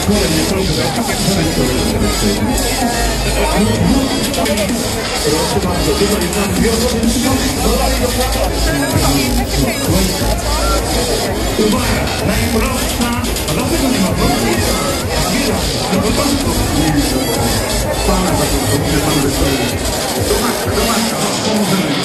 Kolejny program. Proszę bardzo, tutaj nam wiozą dodali do prawa. Uwaga, najprostsza, a dlaczego nie ma prostej? Widać, do początku. Pana taką dobrze pan wystawił. Do matka, pomożemy.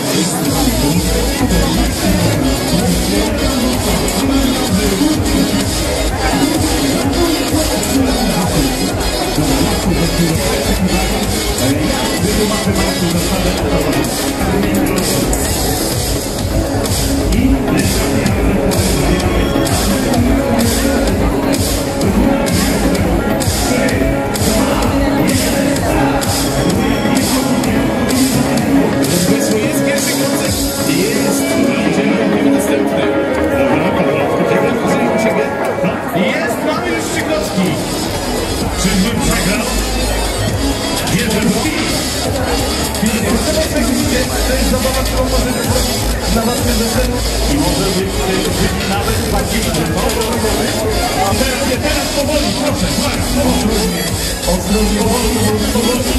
Wytłumaczę Państwu zasadę jest pierwszy koncert. Jest. Idziemy następny. Dobra, Paweł. Siebie. Jest, mamy już trzy klocki. Czyżbym przegrał? Wierzę w film. To jest zabawa, którą możemy zrobić na waszym weselu i może być nawet bardziej A teraz powoli, proszę, uwaga. Ostrożnie, powoli.